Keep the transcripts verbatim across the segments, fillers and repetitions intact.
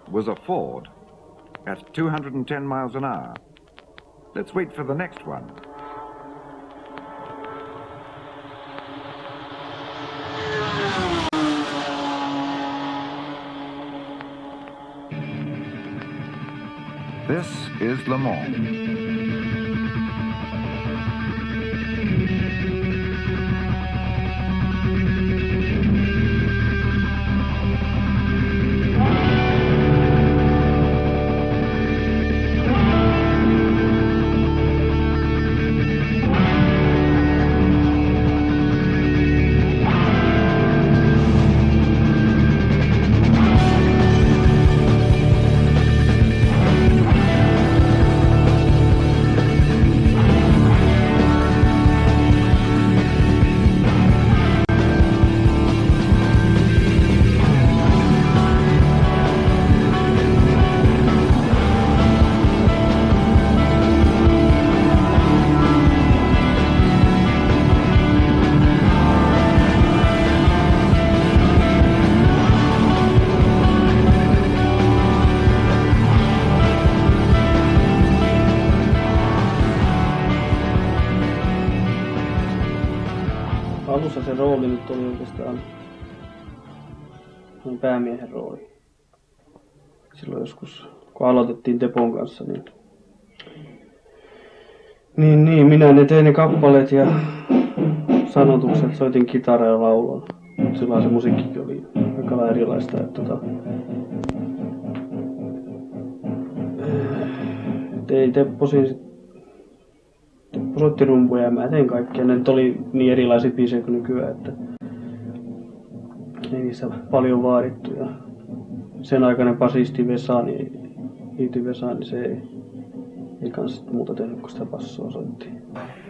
was a Ford at two hundred ten miles an hour. Let's wait for the next one. This is Le Mans. Alussa se rooli nyt oli oikeastaan päämiehen rooli. Silloin joskus, kun aloitettiin Tepon kanssa, niin, niin, niin minä ne tein ne kappaleet ja sanotukset, soitin kitaraa ja laulun. Silloin se musiikkikin oli aika erilaista. Että, tota, ei Teppo siis Teppo soitti rumpuja ja mä tein kaikkea. Ne oli niin erilaisia biisejä kuin nykyään, että ei niissä paljon vaadittu. Ja sen aikainen basisti Vesa, niin, Iiti Vesa, niin se ei, ei kans muuta tehnyt, kun sitä bassoa soittiin.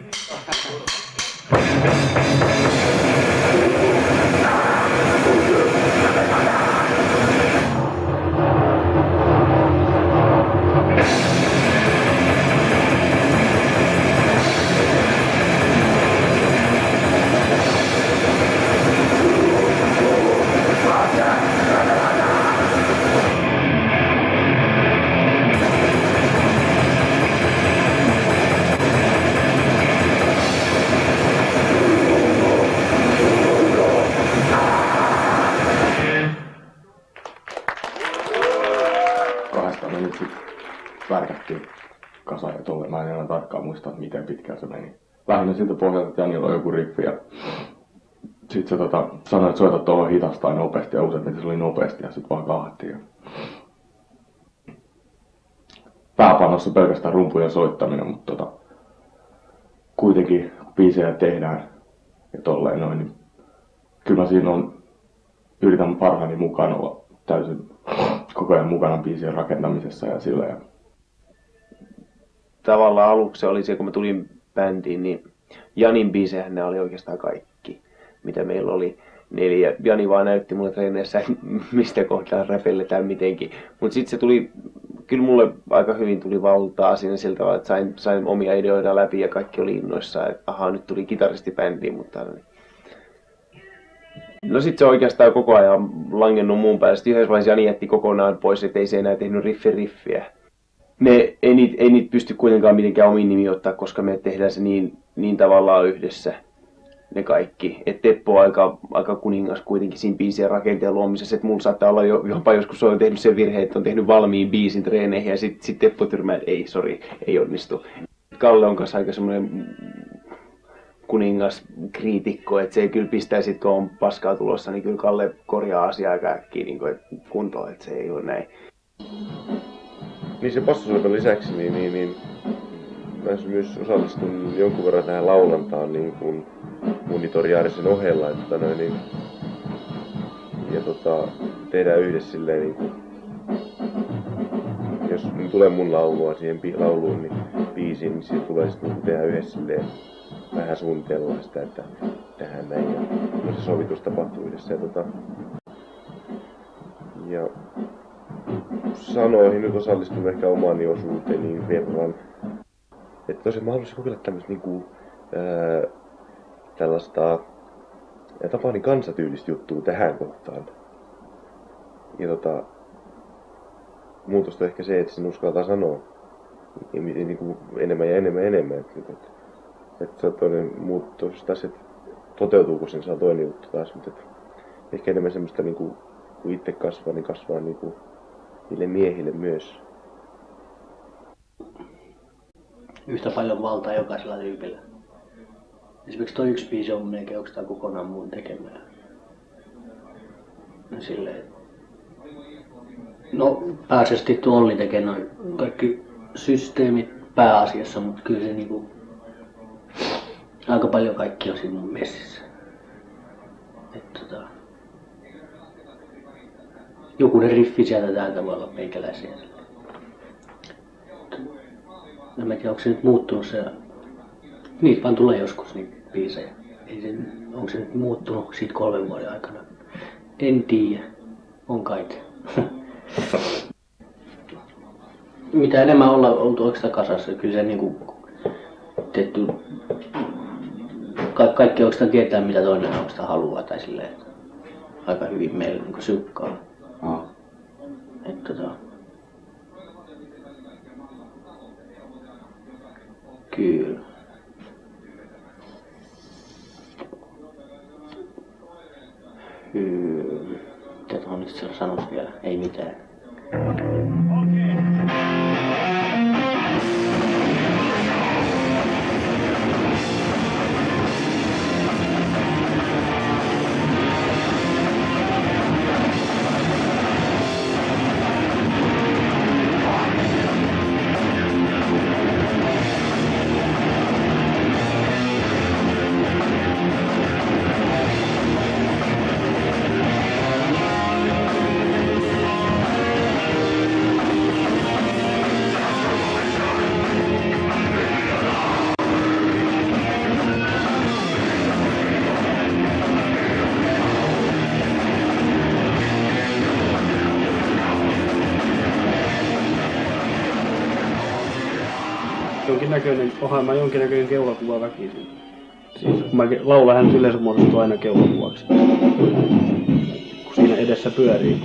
Värkättiin kasaan ja tolle. Mä en enää tarkkaan muista, miten pitkään se meni. Lähinnä siltä pohjalta, että Janilla on joku riffi ja sit se tota, sanoi, että soita tuohon hitaasti tai nopeasti ja useimmiten se oli nopeasti ja sit vaan kahtiin. Pääpanossa pelkästään rumpujen soittaminen, mutta tota, kuitenkin biisejä tehdään ja tolleen noin, niin kyllä mä siinä on, yritän parhaani mukaan olla täysin koko ajan mukana biisien rakentamisessa ja sillä. Ja tavallaan aluksi oli se, kun mä tulin bändiin, niin Janin biisejähän ne oli oikeastaan kaikki, mitä meillä oli. Neljä. Jani vaan näytti mulle treeneissä, mistä kohtaa räpelletään mitenkin. Mutta sitten se tuli, kyllä mulle aika hyvin tuli valtaa siinä sillä tavalla, että sain, sain omia ideoita läpi ja kaikki oli innoissaan. Että ahaa, nyt tuli kitaristi bändiin, mutta no sit se oikeastaan koko ajan langennut muun päälle. Sitten yhdessä vaiheessa Jani jätti kokonaan pois, ettei se enää tehnyt riffi-riffiä. Me ei niitä, ei niitä pysty kuitenkaan mitenkään omiin nimi ottaa, koska me tehdään se niin, niin tavallaan yhdessä. Ne kaikki. Et Teppo on aika, aika kuningas kuitenkin siinä biisien rakenteen luomisessa. Että mulla saattaa olla jo, jopa joskus on tehnyt sen virhe, että on tehnyt valmiin biisin treeneihin ja sitten sit Teppo tyrmää, että ei, sori, ei onnistu. Kalle on kanssa aika semmoinen kuningas kriitikko, että se ei kyllä pistää sit kun on paskaa tulossa, niin kyllä Kalle korjaa asiaa aika äkkiä niin kuntoon, että se ei ole näin. Niin se bassosoiton lisäksi, niin, niin, niin mä myös osallistun jonkun verran tähän laulantaan niin kuin monitoriaarisen ohella, että noin, niin, ja tota, tehdään yhdessä silleen niin kuin, jos tulee mun laulua siihen lauluun, niin biisiin, niin siitä tulee sitten niin tehdään yhdessä silleen, vähän suunnitellaan sitä, että tehdään näin ja no se sovitus tapahtuu yhdessä ja tota, ja sanoihin nyt osallistun ehkä omani osuuteni verran. Että tosiaan mä haluaisin kokeilla tämmöistä niinku, ää, tällaista Tapani kansatyylistä juttua tähän kohtaan. Ja tota, muutosta ehkä se, että sen uskaltaa sanoa niin, niin kuin enemmän ja enemmän ja enemmän. Että, että, että se on toinen muutos taas, että toteutuuko sen, se on toinen juttu taas. Mutta että ehkä enemmän semmoista, niin kuin, kun itse kasvaa, niin kasvaa niin kuin niille miehille myös. Yhtä paljon valtaa jokaisella tyypillä. Esimerkiksi toi yksi biisi on melkein oikeastaan kokonaan muun tekemään. No silleen. No pääasiallisesti tuo Olli tekee noin kaikki systeemit pääasiassa, mutta kyllä se niinku aika paljon kaikki on siinä mun messissä. Et tota, jokunen riffi sieltä täältä voi olla meikäläisiä. En mä tiedä, onko se nyt muuttunut se. Niitä vaan tulee joskus niitä biisejä. Ei se, onko se nyt muuttunut siitä kolmen vuoden aikana? En tiedä. On kai. Mitä enemmän ollaan oltu oikeastaan kasassa, kyllä se niinku tehty. Ka- kaikki oikeastaan tietää mitä toinen oikeastaan haluaa tai silleen. Aika hyvin meillä niinku synkkaa. Ah. Et tota. Kyllä. Kyllä. Mitä tuohon nyt siellä sanoisi vielä? Ei mitään. Jonkinnäköinen, onhan mä jonkinnäköinen keulakuva väkisin. Siis kun mä laulan, hän yleensä muodostuu aina keulakuvaksi. Kun siinä edessä pyörii.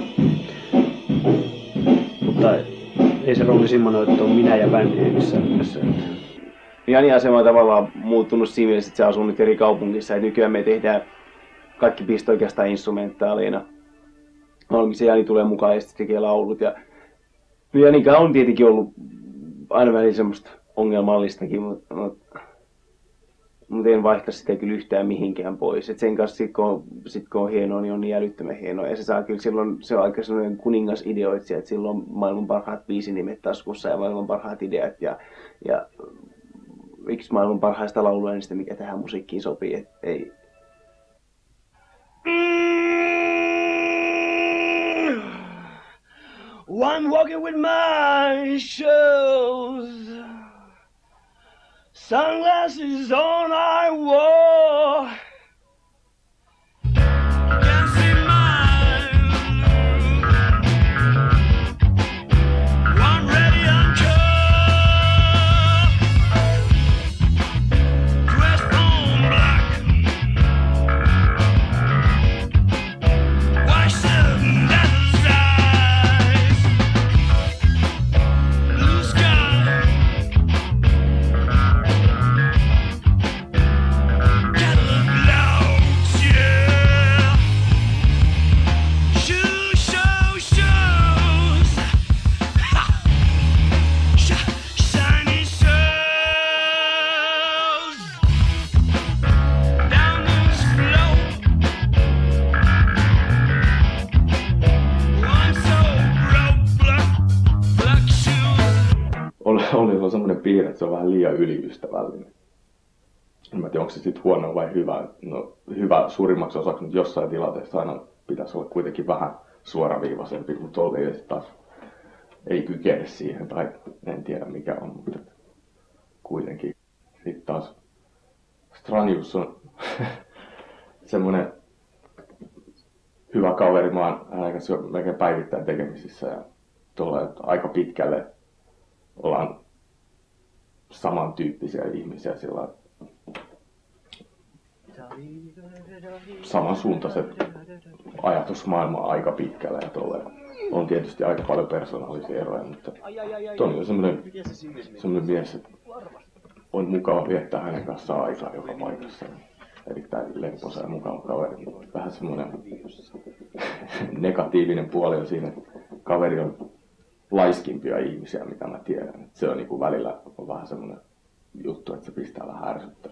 Mutta ei se rooli semmoinen, että on minä ja bändi ei missään nimessä. Jani asema on tavallaan muuttunut siinä mielessä, että se asuu nyt eri kaupungissa. Et nykyään me tehdään kaikki biisit oikeastaan instrumentaaleina. Se Jani tulee mukaan ja sitten tekee laulut. Ja Janika on tietenkin ollut aina välillä semmoista ongelmallistakin, mutta, mutta, mutta en vaihtaa sitä kyllä yhtään mihinkään pois. Et sen kanssa sit kun, sit kun on hienoa, niin on niin älyttömän hienoa. Ja se saa kyllä silloin, se on aika sellainen kuningasideoitsija, että silloin on maailman parhaat biisinimet taskussa ja maailman parhaat ideat. Ja, ja yksi maailman parhaista lauluäänistä, mikä tähän musiikkiin sopii. Et ei. I'm walking with my shoes, sunglasses on, I wore. Can't see mine. I'm ready and cold, dressed on black, white shirt and devil's eyes. Ollilla on semmoinen piirre, että se on vähän liian yliystävällinen. En tiedä, onko se sitten huono vai hyvä. No, hyvä suurimmaksi osaksi, mutta jossain tilanteessa aina pitäisi olla kuitenkin vähän suoraviivaisempi, mutta Olli taas ei kykene siihen, tai en tiedä mikä on, mutta kuitenkin. Sitten taas Stranius on semmoinen hyvä kaveri, mä oon hänen kanssa melkein päivittäin tekemisissä ja tuolla aika pitkälle ollaan samantyyppisiä ihmisiä sillä samansuuntaiset ajatusmaailma aika pitkälle ja tolleen. on tietysti aika paljon persoonallisia eroja, mutta Toni on semmoinen, semmoinen mies, että on mukava viettää hänen kanssaan aikaa joka paikassa. Erittäin lepposa ja mukava kaveri. Vähän semmoinen negatiivinen puoli on siinä, että kaveri on laiskimpia ihmisiä, mitä mä tiedän. Se on niinku välillä on vähän semmoinen juttu, että se pistää vähän ärsyttää.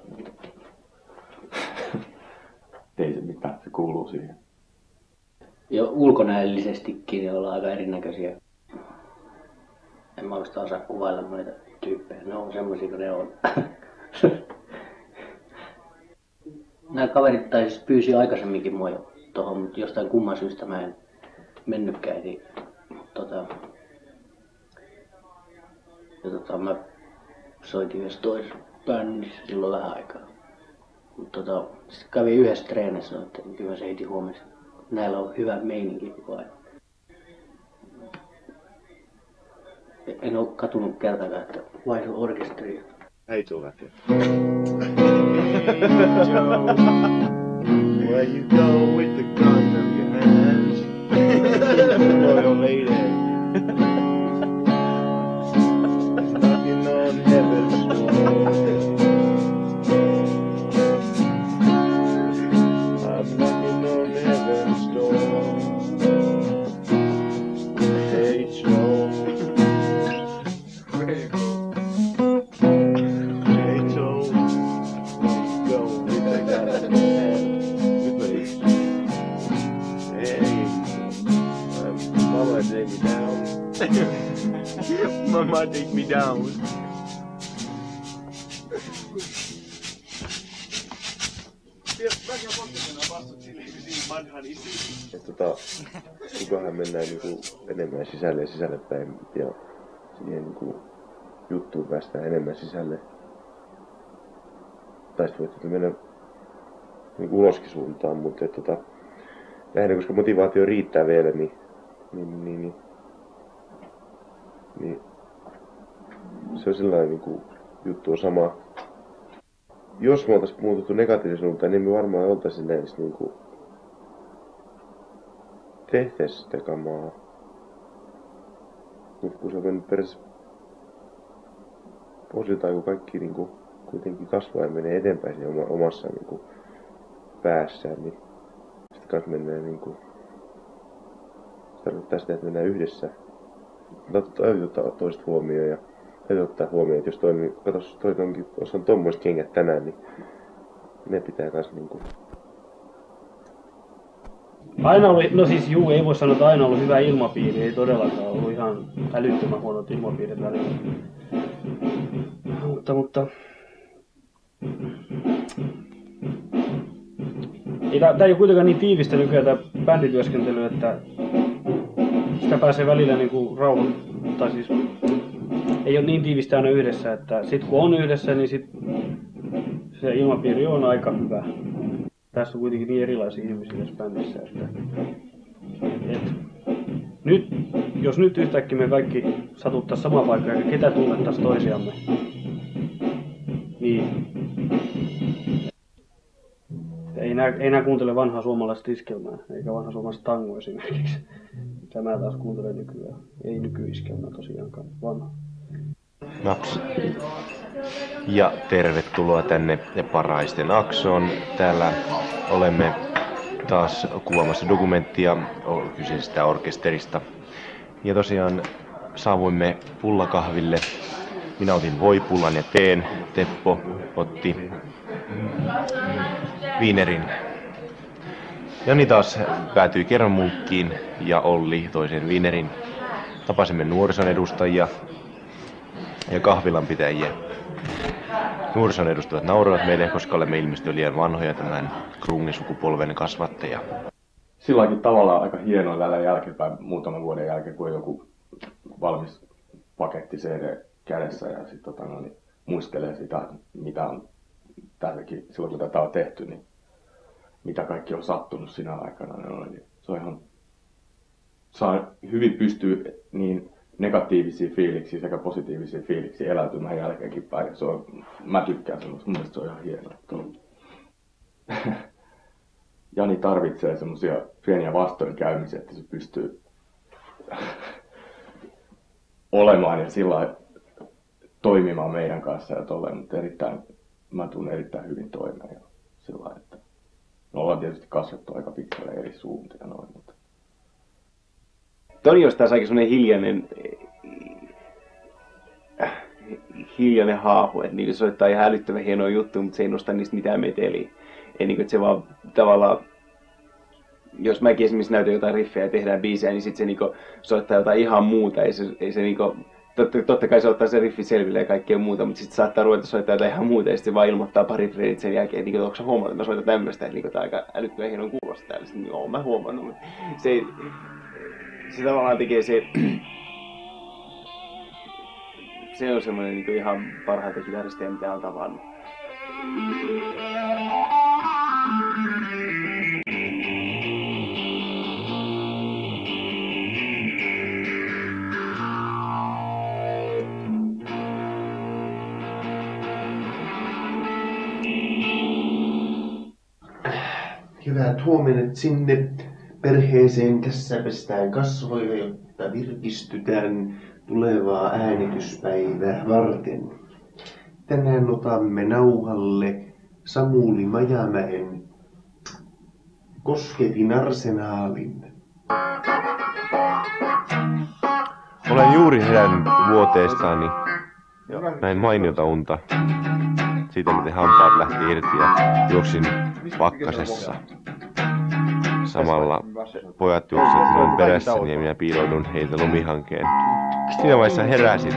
Ei se mitään, se kuuluu siihen. Jo ulkonäöllisestikin ne ollaan aika erinäköisiä. En mä oikeastaan osaa kuvailla noita tyyppejä. Ne on semmosia kuin ne on. Nämä kaverit tai siis pyysi aikaisemminkin mua jo tohon, mutta jostain kumman syystä mä en mennytkään. Niin, tota, ja tota, mä soitin myös toisessa bändissä silloin vähän aikaa. Mutta tota, sitten kävin yhdessä treenissä, että kyllä se heti huomasi. Näillä on hyvä meininki koko ajan. En ole katunut kertaakaan, että vaihdu orkesteria. Hey Joe, Hey Joe, where you go with the gun of your hands? Loyal lady, knocking on heaven's door. I'm knocking on heaven's door. Hey Joe, where you go? Take me down. Mama, take me down. Tota, kukahan mennään niinku enemmän sisälle ja sisälle päin ja siihen niinku juttuun päästään enemmän sisälle. Tai sitten voitte mennä niinku uloskin suuntaan, mutta tota, lähinnä koska motivaatio riittää vielä, niin Niin, niin, niin, niin. Se on sellainen niin juttu on sama. Jos me oltais muututtu negatiivisuuteen, niin me varmaan oltais edes niin kuin tehtäis sitä kamaa. Mut kun se on mennyt perässä osiltaan, kun kaikki niin kuin kuitenkin kasvaa ja menee eteenpäin siinä omassa niin kuin päässään, niin sitten kans mennään niin kuin tarkoittaa sitä, että mennään yhdessä. Täytyy ottaa toiset huomioon ja täytyy ottaa huomioon, että jos toinen, katos, toinen onkin, jos on tommoiset kengät tänään, niin ne pitää kans niinku... Aina oli, no siis juu, ei voi sanoa, että aina ollut hyvä ilmapiiri, ei todellakaan ollut ihan älyttömän huonot ilmapiirit välillä. Mutta, mutta... Ei, tää, tää ei ole kuitenkaan niin tiivistä nykyään tää bändityöskentely, että sitä pääsee välillä niinku rauhan, tai siis ei ole niin tiivistä aina yhdessä, että sit kun on yhdessä, niin sit se ilmapiiri on aika hyvä. Tässä on kuitenkin niin erilaisia ihmisiä tässä bändissä, että et, nyt, jos nyt yhtäkkiä me kaikki satuttais samaan paikkaan ja ketä tunnettais toisiamme, niin ei nää, ei nää kuuntele vanhaa suomalaista iskelmää, eikä vanhaa suomalaista tangoa esimerkiksi. Tämä taas kuuntelee nykyään. Ei nykyiskelmää tosiaankaan, vanha. Naps. Ja tervetuloa tänne Paraisten Aksoon. Täällä olemme taas kuvaamassa dokumenttia kyseisestä orkesterista. Ja tosiaan saavuimme pullakahville. Minä otin voipullan ja teen. Teppo otti viinerin. Jani taas päätyi kermanmunkkiin ja Olli toisen viinerin. Tapasimme nuorison edustajia ja kahvilanpitäjiä. Nuorison edustajat nauravat meille, koska olemme ilmeisesti liian vanhoja tämän krungisukupolven kasvatteja. Silläkin tavalla aika hienoa tällä jälkeenpäin muutaman vuoden jälkeen, kun on joku valmis paketti C D kädessä ja sitten tota, no, niin muistelee sitä, mitä on täälläkin, silloin kun tätä on tehty, niin mitä kaikki on sattunut sinä aikana. Niin se on ihan, saa hyvin pystyy niin negatiivisia fiiliksiä sekä positiivisia fiiliksiä eläytymään jälkeenkin päin. Se on, mä tykkään semmoista, mun mielestä se on ihan hienoa. Jani tarvitsee semmoisia pieniä vastoinkäymisiä, että se pystyy olemaan ja sillä lailla toimimaan meidän kanssa ja tolleen, mutta erittäin, mä tunnen erittäin hyvin toimeen ja sillä lailla, että me ollaan tietysti kasvettu aika pitkälle eri suuntia noin, mutta Toni on taas aika semmoinen hiljainen, äh, hiljainen haahu, että niin se soittaa ihan älyttömän hienoa juttu, mutta se ei nosta niistä mitään meteliä. Ei niin kuin, että se vaan tavallaan, jos mäkin esimerkiksi näytän jotain riffejä ja tehdään biisejä, niin sitten se niin kuin, soittaa jotain ihan muuta. Ei se, ei se niin kuin, totta, totta kai se ottaa se riffi selville ja kaikkea muuta, mutta sitten saattaa ruveta soittaa jotain ihan muuta ja sitten se vaan ilmoittaa pari treenit sen jälkeen, että niin onko sä huomannut, että mä soitan tämmöistä, että niin tämä on aika älyttömän hienon kuulosta täällä. Sitten joo, mä huomannut, mutta se ei, se tavallaan tekee se, se on semmoinen niin ihan parhaita kitaristeja, mitä on tavannut. Hyvät huomenet sinne perheeseen. Tässä pestään kasvoja, jotta virkistytään tulevaa äänityspäivää varten. Tänään otamme nauhalle Samuli Majamäen Kosketin arsenaalin. Olen juuri herännyt vuoteestani. Näin mainiota unta. Siitä miten hampaat lähti irti ja juoksin pakkasessa. Samalla pojat juoksivat minun perässäni ja minä piiloudun heiltä lumihankeen. Siinä vaiheessa heräsin.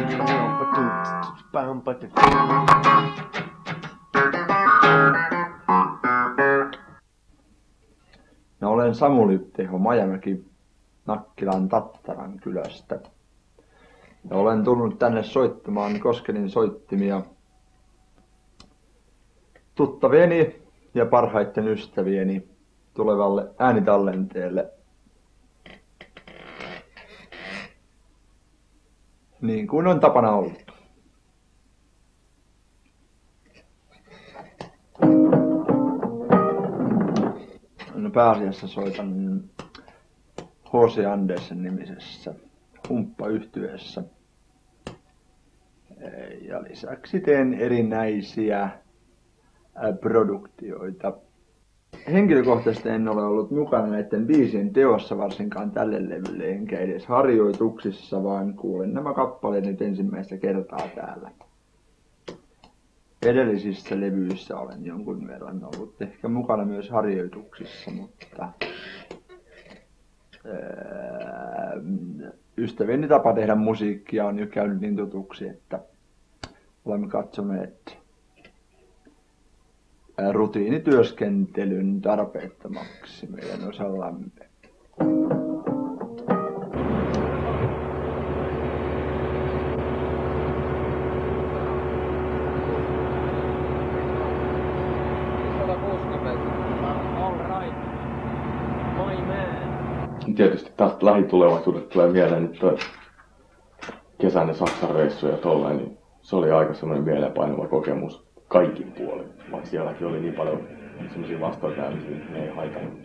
No, olen Samuli Teho Majamäki Nakkilan Tattaran kylästä. Ja olen tullut tänne soittamaan Koskelin soittimia tuttavieni ja parhaiten ystävieni tulevalle äänitallenteelle. Niin kuin on tapana ollut. No, pääasiassa soitan H C Andersen nimisessä humppayhtyeessä. Ja lisäksi teen erinäisiä produktioita. Henkilökohtaisesti en ole ollut mukana näiden biisien teossa varsinkaan tälle levylle, enkä edes harjoituksissa, vaan kuulen nämä kappaleet nyt ensimmäistä kertaa täällä. Edellisissä levyissä olen jonkun verran ollut ehkä mukana myös harjoituksissa, mutta ää, ystävieni tapa tehdä musiikkia on jo käynyt niin tutuksi, että olemme katsoneet rutiinityöskentelyn tarpeettomaksi meidän osallamme. Tietysti tästä lähitulevaisuudesta tulee mieleen nyt toi kesäinen Saksan reissu ja tollain, niin se oli aika semmoinen mieleenpainuva kokemus kaikin puolin. Vaikka sielläkin oli niin paljon semmoisia vastoinkäymisiä, että ne ei haitannut.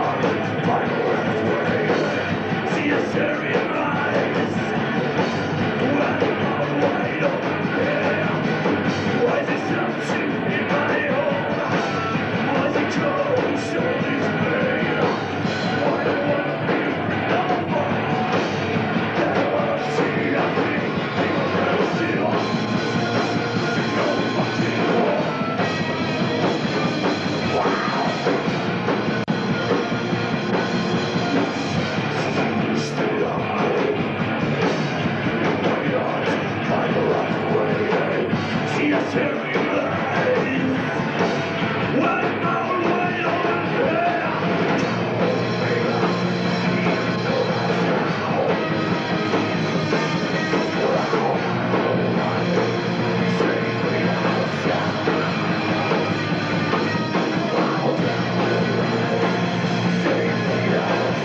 See a Syrian rise.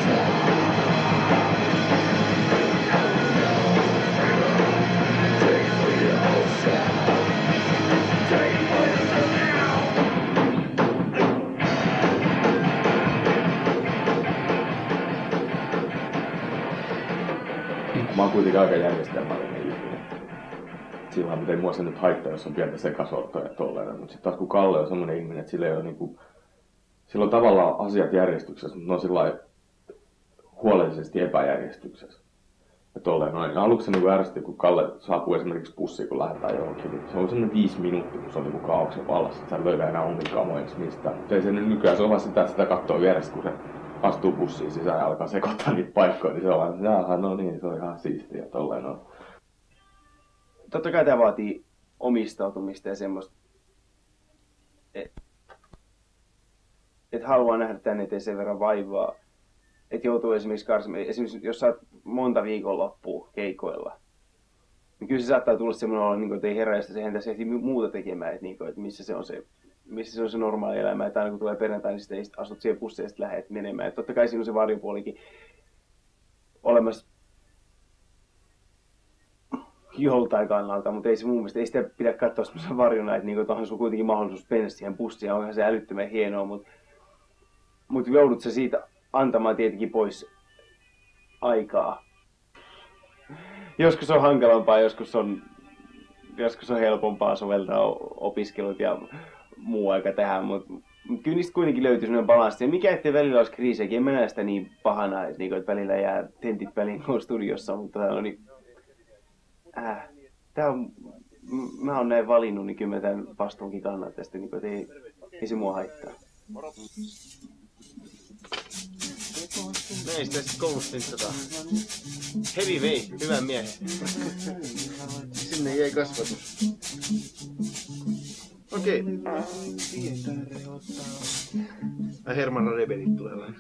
Mä oon kuitenkin aika järjestelmällinen ihminen. Silloin mutta ei mua se nyt haittaa, jos on pientä sekasortoa ja tolleen. Mutta sitten taas kun Kalle on semmoinen ihminen, että sillä ei ole niinku... Sillä on tavallaan asiat järjestyksessä, mutta ne on sillä huolellisesti epäjärjestyksessä. Ja tolleen noin. Aluksi se niinku ärsytti, kun Kalle saapuu esimerkiksi bussiin, kun lähdetään johonkin. Niin se on semmoinen viisi minuuttia, kun se on niinku kaaoksen vallassa. Että sä löydä enää omia kamoja mistään. Mutta ei se nyt nykyään, se on vaan sitä, että sitä katsoo vieressä, kun se astuu bussiin sisään ja alkaa sekoittaa niitä paikkoja. Niin se on vaan, jaha, no niin, se on ihan siistiä ja tolleen noin. Totta kai tämä vaatii omistautumista ja semmoista, että et haluaa nähdä tänne eteen sen verran vaivaa, että joutuu esimerkiksi karsimaan. Esimerkiksi jos sä oot monta viikonloppua keikoilla, niin kyllä se saattaa tulla semmoinen olo, niin että ei herää, ja se eihän tässä ehti muuta tekemään, että, niin kuin, että missä, se on se, missä se on se normaali elämä. Että aina kun tulee perjantai, niin sitten astut siihen bussiin ja sitten lähdet menemään. Että totta kai siinä on se varjopuolikin olemassa joltain kannalta, mutta ei se mun mielestä, ei sitä pidä katsoa semmoisen varjona, että, niin, että onhan sulla kuitenkin mahdollisuus mennä siihen bussiin, onhan se älyttömän hienoa, mutta, mutta joudut sä siitä antamaan tietenkin pois aikaa. Joskus on hankalampaa, joskus on, joskus on helpompaa soveltaa opiskelut ja muu aika tähän, mutta, mutta kyllä niistä kuitenkin löytyy sellainen balanssi. Ja mikä ettei välillä olisi kriisejäkin, en mä näe sitä niin pahana, että, niin, että välillä jää tentit väliin studiossa, mutta tämä on niin... Äh, tää on, mä oon näin valinnut, niin kyllä mä tämän vastuunkin kannatan tästä, niin että ei, ei se mua haittaa. Näin sitä sit koulusta nyt tota... Hevi vei, hyvän miehen. Sinne jäi kasvatus. Okei. Okay. Hermanna rebelit tulee vai?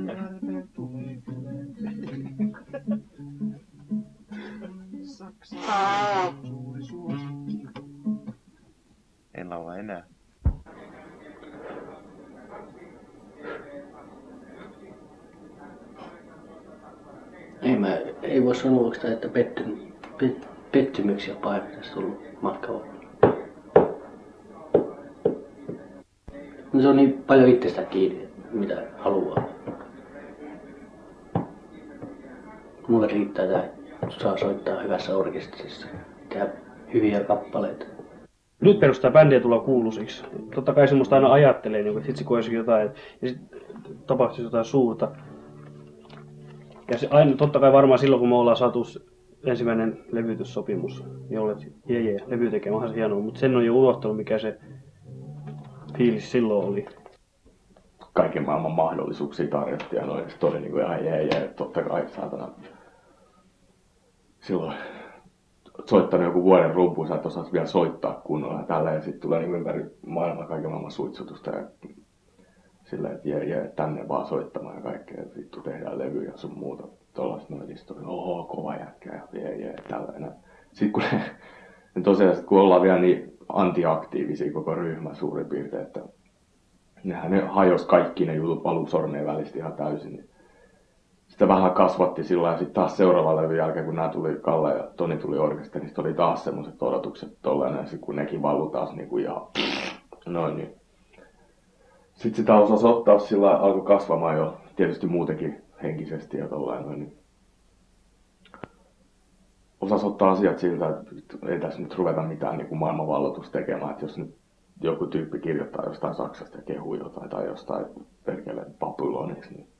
En laula enää. Ei, mä, ei voi sanoa oikeastaan, että petty, pet, pettymyksiä paljon tässä tullut matkalla. No se on niin paljon itsestä kiinni, mitä haluaa. Mulle riittää tää, että saa soittaa hyvässä orkesterissa, tehdä hyviä kappaleita. Nyt perustaa bändiä tulla kuuluisiksi. Totta kai semmoista aina ajattelee, että hitsi kun olisi jotain, ja sitten tapahtuisi jotain suurta. Ja se aina, totta kai varmaan silloin, kun me ollaan saatu ensimmäinen levytyssopimus, niin olet, jee jee, levy tekee, onhan se hienoa, mutta sen on jo unohtanut, mikä se fiilis silloin oli. Kaiken maailman mahdollisuuksia tarjottiin ja noin, sitten oli niinku ihan jee jee, totta kai saatana. Silloin soittanut joku vuoden rumpuun, sä et osaisi vielä soittaa kunnolla ja tällä, ja sitten tulee niin ympäri maailman kaiken maailman suitsutusta ja silleen, että jee jee, tänne vaan soittamaan ja kaikkea, ja vittu tehdään levyjä ja sun muuta. Tuollaista noin, niin sitten oli, oho, kova jätkä ja jee jee, tällainen. Sitten kun, ne, tosiaan, kun ollaan vielä niin antiaktiivisia koko ryhmä suurin piirtein, että nehän ne hajosi kaikki ne jutut valuu sormien välistä ihan täysin. Niin sitä vähän kasvatti sillä ja sitten taas seuraavan levyn jälkeen, kun nämä tuli, Kalle ja Toni tuli orkesterista, oli taas semmoiset odotukset tolleen, ja sitten kun nekin valui taas niin kuin ihan noin, niin sitten sitä osasi ottaa sillä alkoi kasvamaan jo tietysti muutenkin henkisesti ja tolleen noin, niin osasi ottaa asiat siltä, että ei tässä nyt ruveta mitään niin kuin maailmanvalloitusta tekemään, että jos nyt joku tyyppi kirjoittaa jostain Saksasta ja kehuu jotain tai jostain perkele Babyloniksi, niin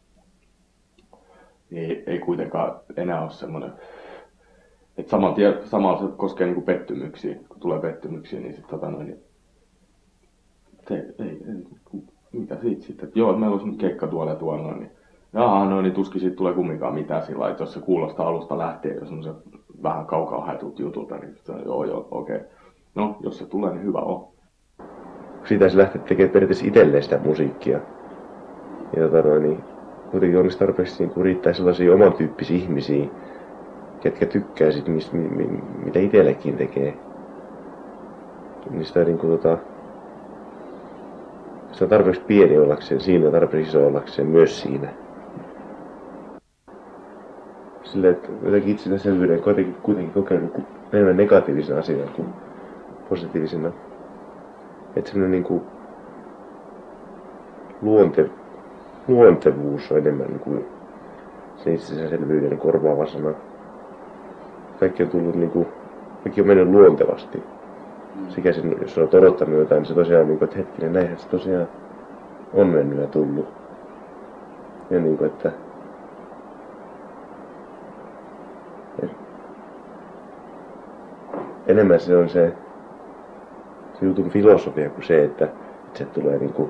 Ei, ei kuitenkaan enää ole semmoinen, että samalla, samalla se koskee niinku pettymyksiä, kun tulee pettymyksiä, niin sitten tota noin, ei, ei, ei, mitä siitä sitten, että joo, meillä olisi nyt keikka tuolla ja tuolla noin, niin jaa, no niin tuskin siitä tulee kumminkaan mitään sillä että jos se kuulostaa alusta lähtien jo semmoisen vähän kaukaa haetulta jutulta, niin sitten joo, joo, okei. Okay. No, jos se tulee, niin hyvä on. Siitä se lähtee tekemään periaatteessa itselleen sitä musiikkia. Ja tota noin, niin kuitenkin olisi tarpeeksi niin riittää sellaisia oman tyyppisiä ihmisiä, ketkä tykkää sit, mis, mi, mi, mitä itsellekin tekee. Niin sitä niin kuin, tota, sitä on tarpeeksi pieni ollakseen siinä ja tarpeeksi iso ollakseen myös siinä. silleen, että jotenkin itsestäänselvyyden kuitenkin, kuitenkin kokee niin enemmän negatiivisena asiana kuin positiivisena. Että semmoinen niinku luonte, luontevuus on enemmän niin kuin sen itsestäänselvyyden korvaava sana. Kaikki on tullut niinku, kaikki on mennyt luontevasti. Sekä sen, jos olet odottanut jotain, niin se tosiaan niinku, että hetkinen, näinhän se tosiaan on mennyt ja tullut. Ja niinku, että enemmän se on se, se jutun filosofia kuin se, että, että se tulee niinku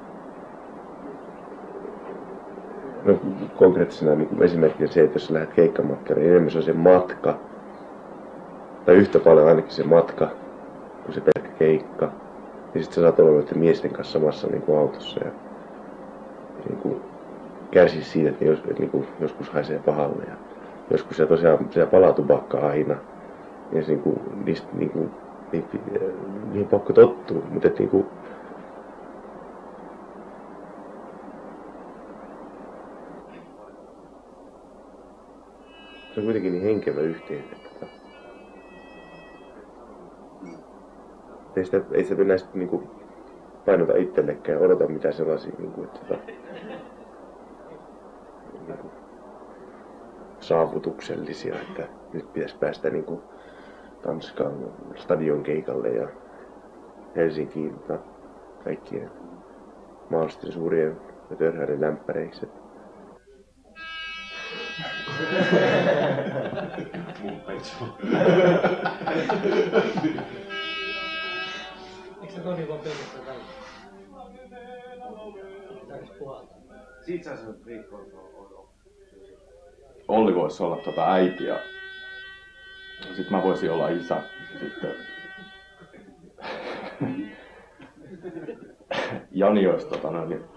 no, konkreettisena niinku esimerkkinä se, että jos sä lähdet keikkamatkalle, niin enemmän se on se matka. Tai yhtä paljon ainakin se matka kuin se pelkkä keikka. Ja sit sä saat olla noiden miesten kanssa samassa niinku autossa ja niinku kärsi siitä, että, jos, että niinku, joskus haisee pahalle ja joskus siellä tosiaan siellä palaa tupakkaa aina. Ja se niinku, niistä niinku, niihin, niihin pakko tottuu, mutta et niinku se on kuitenkin niin henkevä yhteen, että ei sitä, ei sitä näistä niinku painota itsellekään ja odota mitään sellaisia niinku, että niinku saavutuksellisia, että nyt pitäisi päästä niinku Tanskaan stadion keikalle ja Helsinkiin ja kaikkien mahdollisten suurien ja törhäiden lämpäreiksi. Eikö se Toni vaan pelkästään tällä? Tarvitsi puhaltaa. Siitä saa sen riippua. Olli voisi olla tota äiti ja sit mä voisin olla isä. Sitten Jani olisi tota noin, niin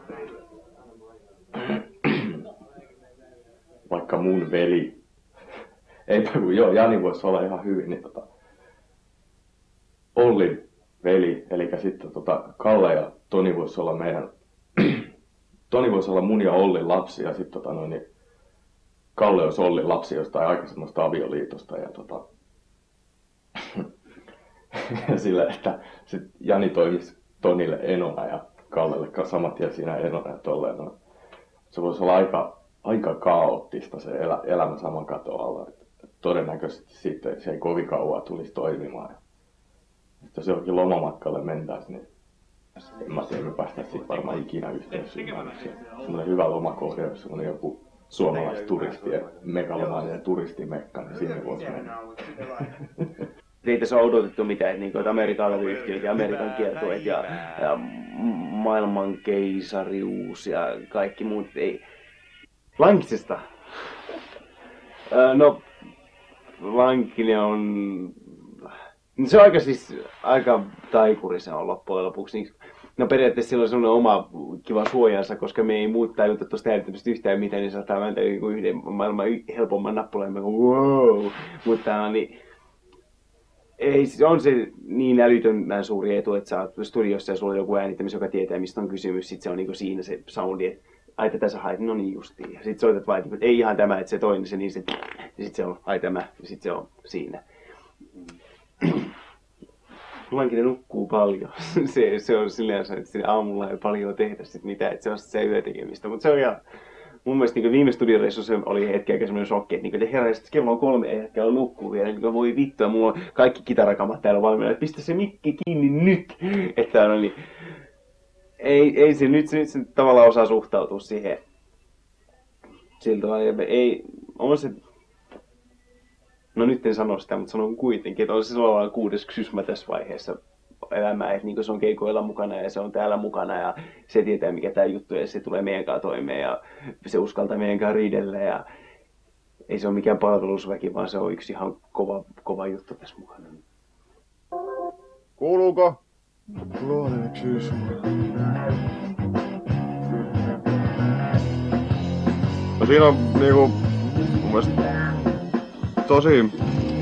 vaikka mun veli. Eipä kun joo, Jani voisi olla ihan hyvin, niin tota Ollin veli, eli sitten tota Kalle ja Toni voisi olla meidän Toni voisi olla mun ja Ollin lapsi ja sitten tota noin, niin Kalle olisi Ollin lapsi jostain aikaisemmasta avioliitosta ja tota sillä, että sit Jani toimisi Tonille enona ja Kallelle saman tien siinä enona ja tolleen. No, se voisi olla aika, aika kaoottista se elä, elämä saman katon alla. Et, et todennäköisesti sitten se ei kovin kauan tulisi toimimaan. Ja jos johonkin lomamatkalle mentäisiin, niin en mä tiedä, me päästäisiin sitten varmaan ikinä yhteisymmärrykseen. Semmoinen hyvä lomakohde, jos semmoinen joku suomalaisturistien megalomainen turistimekka, niin sinne voisi mennä. Ei tässä ole odotettu mitään, että, niin kuin, että Amerikan levyyhtiöt ja Amerikan kiertueet ja, ja maailman keisarius ja kaikki muut. Ei. Lankisesta. No, Lankinen on... Se on aika siis aika taikurissa on loppujen lopuksi. No periaatteessa sillä on sellainen oma kiva suojansa, koska me ei muut tajuta tuosta äänittämistä yhtään mitään, niin saattaa vääntää yhden maailman helpomman nappulan, ja wow! Mutta niin... Ei, on se niin älytön suuri etu, että sä oot studiossa ja sulla on joku äänittämis, joka tietää, mistä on kysymys. Sitten se on niinku siinä se soundi, että ai tätä sä haet, no niin justiin. Ja sit soitat vaan, että ei ihan tämä, että se toinen, se niin se, ja sit se on ai tämä, ja sit se on siinä. Lankinen nukkuu paljon. se, se on silleen, että aamulla ei paljon tehdä sit mitään, että se on se yötekemistä, mutta se on ihan... Mun mielestä niin viime studioreissussa oli hetki aika semmoinen shokki, että, niin, että herra, että kello on kolme ja hetkellä nukkuu vielä. Niin, voi vittua, mulla on kaikki kitarakamat täällä valmiina, että pistä se mikki kiinni nyt. Että no niin, ei, ei se nyt, se nyt se tavallaan osaa suhtautua siihen. Siltä ei, on se, no nyt en sano sitä, mutta sanon kuitenkin, että on se sellainen kuudes kysymä tässä vaiheessa elämää, että niin se on keikoilla mukana ja se on täällä mukana ja se tietää mikä tää juttu ja se tulee meidän kanssa toimeen ja se uskaltaa meidän kanssa riidellä ja ei se ole mikään palvelusväki, vaan se on yksi ihan kova, kova juttu tässä mukana. Kuuluuko? Luonen syys. No siinä on niinku mun mielestä tosi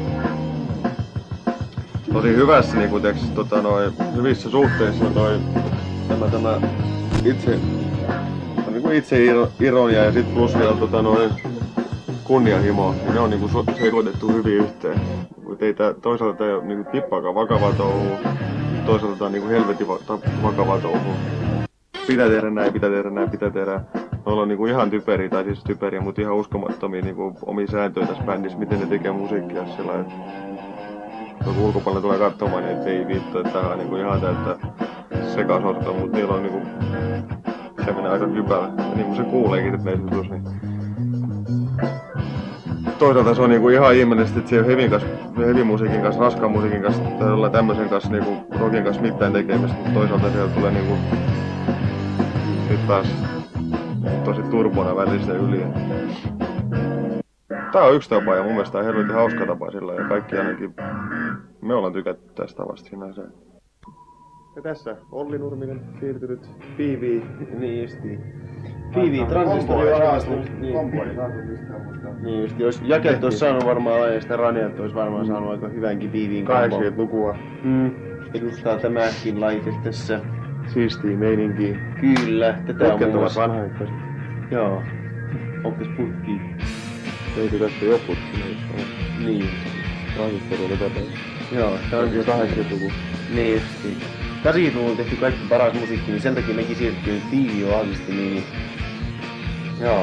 tosi hyvässä niinku teks, tota, noi, hyvissä suhteissa toi tämä, tämä itse, niinku itse ironia ja sit plus vielä tota, noi, kunnianhimoa, niin ne on niinku sekoitettu hyvin yhteen. Mut ei tää, toisaalta tää ei ole niinku tippaakaan vakavaa touhua, toisaalta tää on niinku helvetin va- vakavaa touhua. Pitää tehdä näin, pitää tehdä näin, pitää tehdä. Me ollaan niinku ihan typeriä, tai siis typeriä, mutta ihan uskomattomia niinku omia sääntöjä tässä bändissä, miten ne tekee musiikkia sillä lailla. Joku ulkopuolella tulee katsomaan, niin et ei vittu, että tää on niinku ihan täyttä sekasortoa, mutta niillä on niinku... Se menee aika hyvällä. Ja niinku se kuuleekin näissä jutuissa, niin... Toisaalta se on niinku ihan ihmeellistä, että siellä hevin kanssa, hevimusiikin kanssa, raskaan musiikin kanssa, tai jollain tämmöisen kanssa, niinku rockin kanssa mitään tekemistä, mutta toisaalta siellä tulee niinku... Nyt taas tosi turbona välistä yli. Tää on yksi tapa ja mun mielestä tää on helvetin hauska tapa sillä ja kaikki ainakin me ollaan tykätty tästä tavasta sinänsä. Ja tässä Olli Nurminen siirtynyt P V. Niin justiin. P V transistori on haastunut. Niin. Kompo ei saatu mistään, mutta... Niin just, jos Jaket olisi saanut varmaan aina sitä Raniat, olisi varmaan Mm. saanut aika hyvänkin P V:n kahdeksankymmentälukua. Mm. Edustaa tämäkin laite tässä. Siistii meininkiä. Kyllä, tätä on Putket muun ovat muassa... vanhaikkaiset. Joo. Onkas putki? Eikö tästä jo putki? Niin. Transistori oli tätä. Joo, tää on kahdeksankymmentäluku. Niin justiin. kahdeksankymmentäluvulla on tehty kaikki paras musiikki, niin sen takia mekin siirtyy P V-artistimiin. Niin... Joo.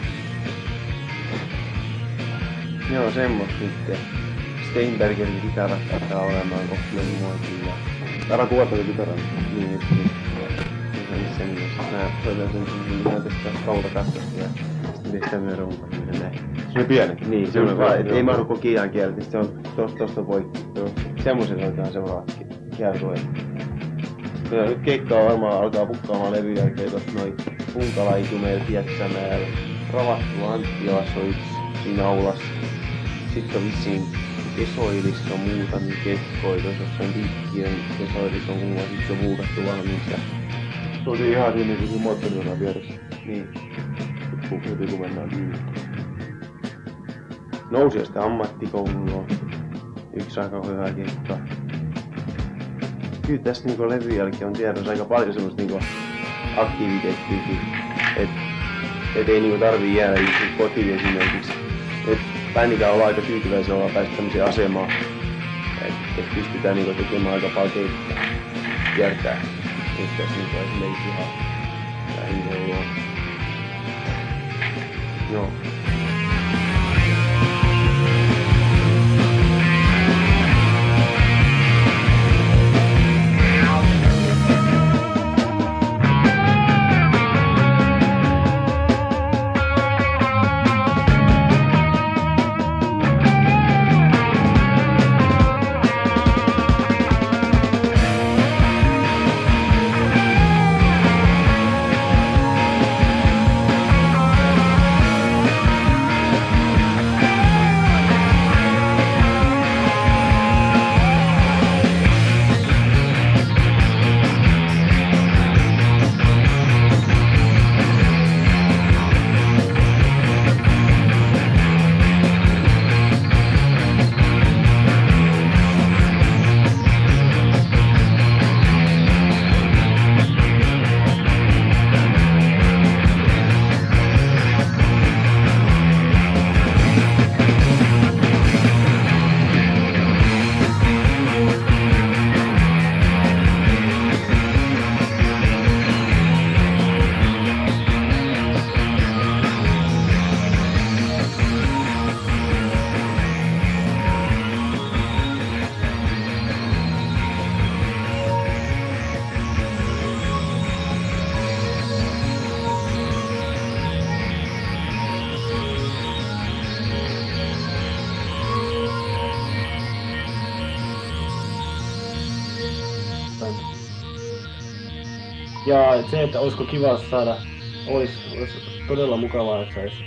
Joo, semmos nyt. Steinbergerin kitarat alkaa olemaan kohtuullinen muotia. Älä kuvata jo kitaraa. Niin justiin. Se on sen mielessä. Mä soitan sen ihan tästä kautakastosta ja sitten pistän myös runkoon näin. Se on pieni. Niin, se on vaan, et ei mahdu koko kiian kieltä, se on tosta, tosta poikki. Semmoisen otetaan seuraavatkin kiertueet. Ja nyt keikkaa varmaan alkaa pukkaamaan levyn jälkeen tossa noin Punkalaitu meillä Pieksämäellä. Ravattu Anttilassa on yksi siinä aulassa. Sitten on vissiin Kesoilissa on muutamia kekkoja, tuossa jossain Dikkien Kesoilissa on muuta, sit se on vuukattu valmiiksi. Se on ihan siinä niinku siinä moottorijonan vieressä. Niin. Heti kun mennään kiinni. Nousiasta ammattikouluun yksi aika hyvä keikka. Kyllä tästä niinku levyn jälkeen on tiedossa aika paljon semmoista niinku aktiviteettiakin. Et, et ei niinku tarvii jäädä just kotiin esimerkiksi. Et bändikään ollaan aika tyytyväisiä, ollaan päästy tämmöiseen asemaan. Et, et pystytään niinku tekemään aika paljon keikkaa. Kiertää. Nyt tässä niinku esimerkiksi ihan lähivuoroa. Joo. Ja se, että olisiko kiva saada, olisi, olisi todella mukavaa, että saisi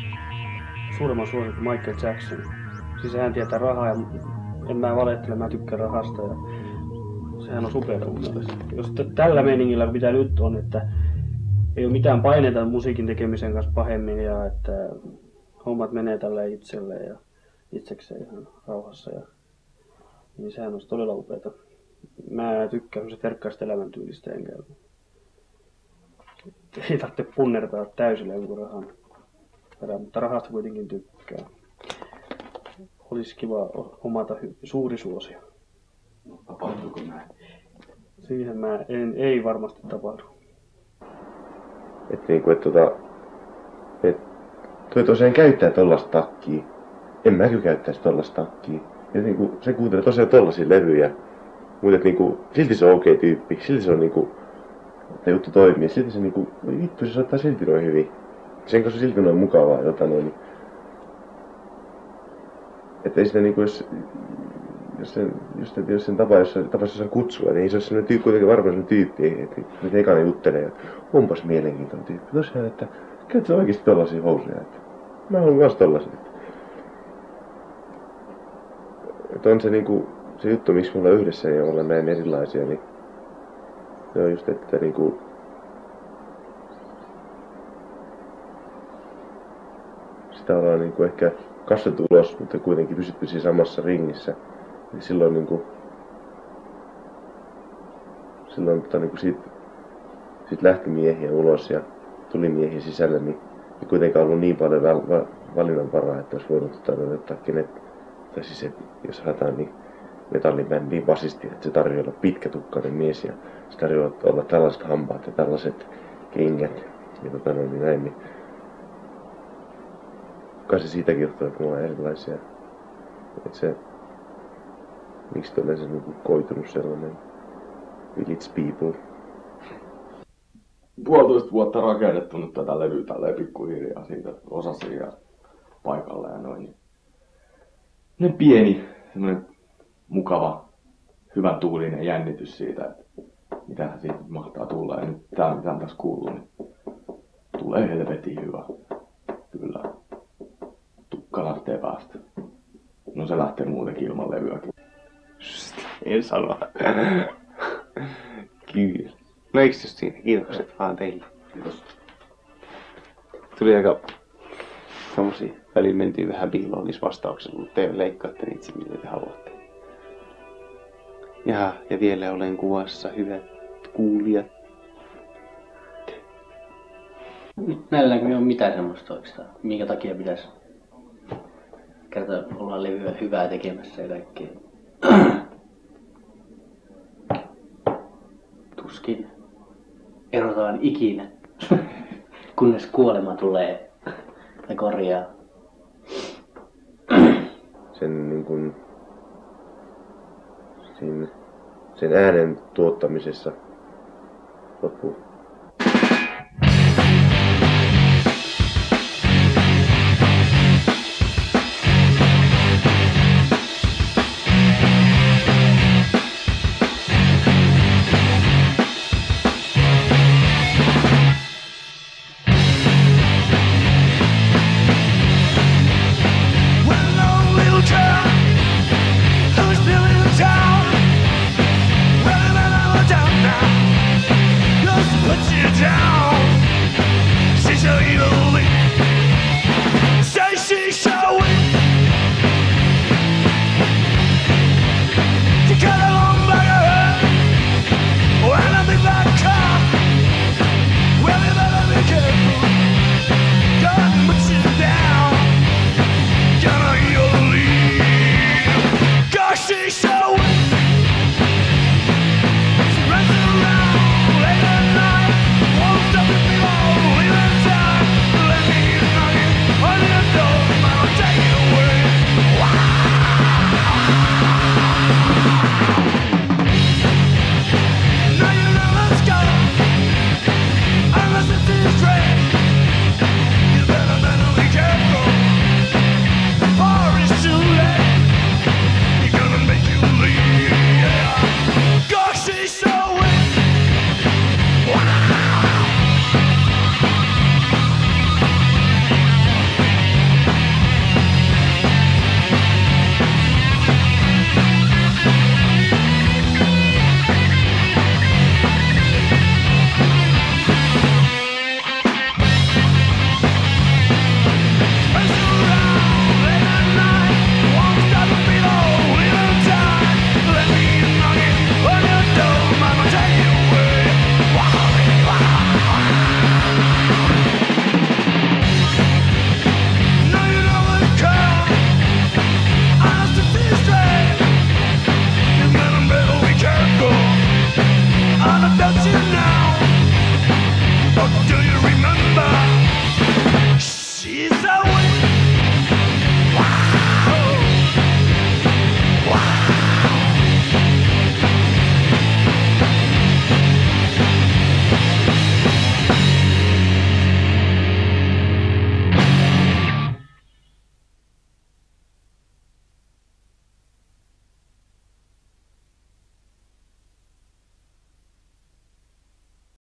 suuremman suosikki Michael Jackson. Siis hän tietää rahaa ja en mä valettele, mä tykkään rahasta ja sehän on superta mun mielestä. Jos t- tällä meiningillä mitä nyt on, että ei ole mitään paineita musiikin tekemisen kanssa pahemmin ja että hommat menee tällä itselleen ja itsekseen ihan rauhassa ja niin sehän olisi todella upeata. Mä tykkään semmoisesta herkkaista elämäntyylistä enkä ei tarvitse punnertaa täysillä jonkun rahan, perään, mutta rahasta kuitenkin tykkää. Olisi kiva omata hy- suuri suosio. Tapahtuuko näin? Siihen mä en, ei varmasti tapahdu. Että niinku, et tota... Et... Toi tosiaan käyttää tollasta takkia. En mä kyllä käyttäisi tollasta takkia. Ja niinku, se kuuntelee tosiaan tollasia levyjä. Mutta et niinku, silti se on okei tyyppi. Silti se on niinku... Että juttu toimii. Silti se niinku... Vittu, se soittaa silti noin hyvin. Sen kanssa on silti noin mukavaa jotain noin. Että ei sitä niinku, jos... Jos sen, just, että jos sen tapa, jos se tapaisi jossain kutsua, niin ei se ole sellainen tyyppi, kuitenkin varmaan sellainen tyyppi, että nyt ekana juttelee, että onpas mielenkiintoinen tyyppi. Tosiaan, että käyt sä oikeesti tollasia housuja, että mä haluan kans tollasia. Että on se niinku, se juttu, miksi me ollaan yhdessä ja ollaan näin erilaisia, niin se on just, että niinku... Sitä ollaan niinku ehkä kasvettu ulos, mutta kuitenkin pysytty siinä samassa ringissä. Ja silloin niinku... Silloin tota niinku siitä... Siitä lähti miehiä ulos ja tuli miehiä sisälle, niin ei kuitenkaan ollut niin paljon val- va- valinnanvaraa, että olisi voinut tota, ottaa kenet... Tai siis, et, jos haetaan niin metallibändiin basisti, että se tarjoaa olla pitkätukkainen mies ja se tarjoaa olla tällaiset hampaat ja tällaiset kengät ja tota noin niin näin, niin kai se siitäkin johtuu, että me ollaan erilaisia. Että se, miksi tulee se niinku koitunut sellainen village people. Puolitoista vuotta rakennettu nyt tätä levyä tälleen pikkuhiljaa siitä osasia ja paikalla ja noin. Ne pieni, semmoinen mukava, hyvän tuulinen jännitys siitä, että mitähän siitä mahtaa tulla. Ja nyt tää, mitä on tässä kuuluu, niin tulee helvetin hyvä. Kyllä. Tukka lähtee päästä. No se lähtee muutenkin ilman levyäkin. En sano. Kyllä. No eiks just siinä? Kiitokset vaan teille. Kiitos. Tuli aika tommosia, välillä mentiin vähän piiloon niissä vastauksissa, mutta te leikkaatte niitä itse, mitä te haluatte. Jaha, ja vielä olen kuvassa, hyvät kuulijat. Näilläkö ei ole mitään semmoista oikeastaan, minkä takia pitäisi kertoa olla levyä hyvää tekemässä ja kaikkea. Tuskin erotaan ikinä, kunnes kuolema tulee ja korjaa. Sen niin kuin, sen, sen äänen tuottamisessa loppu